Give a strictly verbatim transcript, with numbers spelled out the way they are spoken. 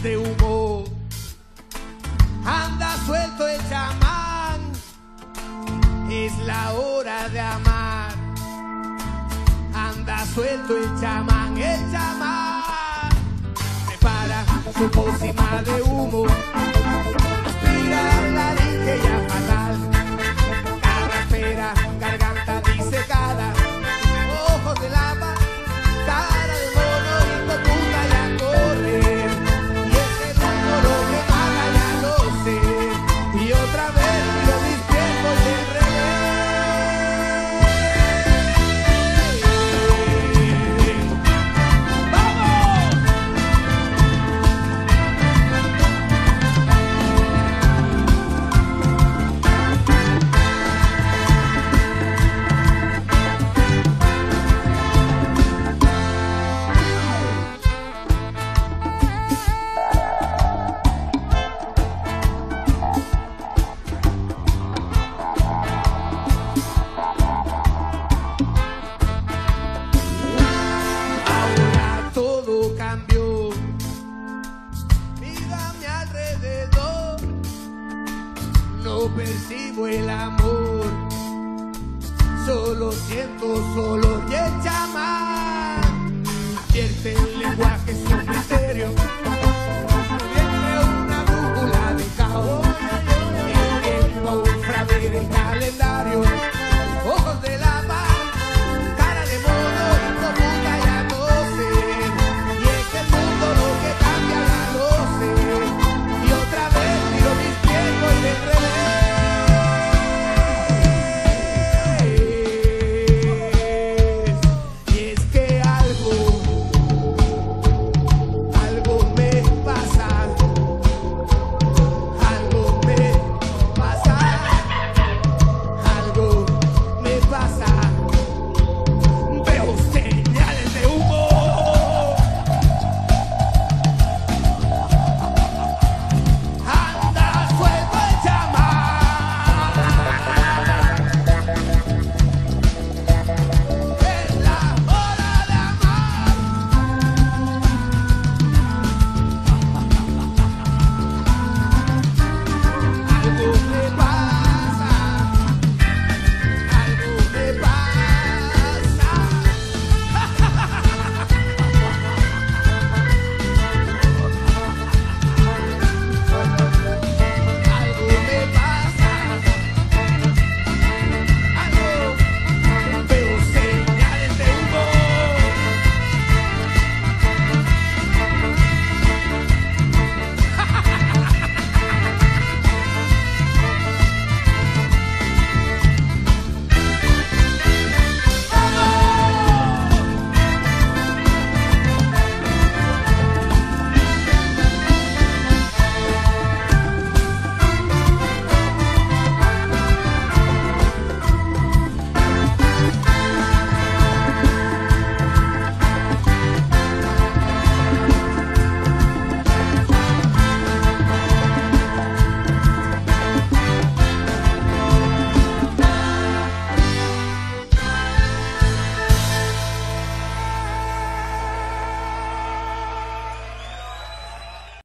de humo. Anda suelto el chamán, es la hora de amar. Anda suelto el chamán, el chamán prepara su pócima de humo. Aspira la ya fatal, carraspera, garganta disecada, ojos de lava, cara de mono y puta ya correr. Y ese número que mata ya lo sé, y otra vez lo despierto del revés. ¡Vamos! Todo cambió, vida a mi alrededor, no percibo el amor, solo siento solo y el chamán advierte el lenguaje, es un misterio.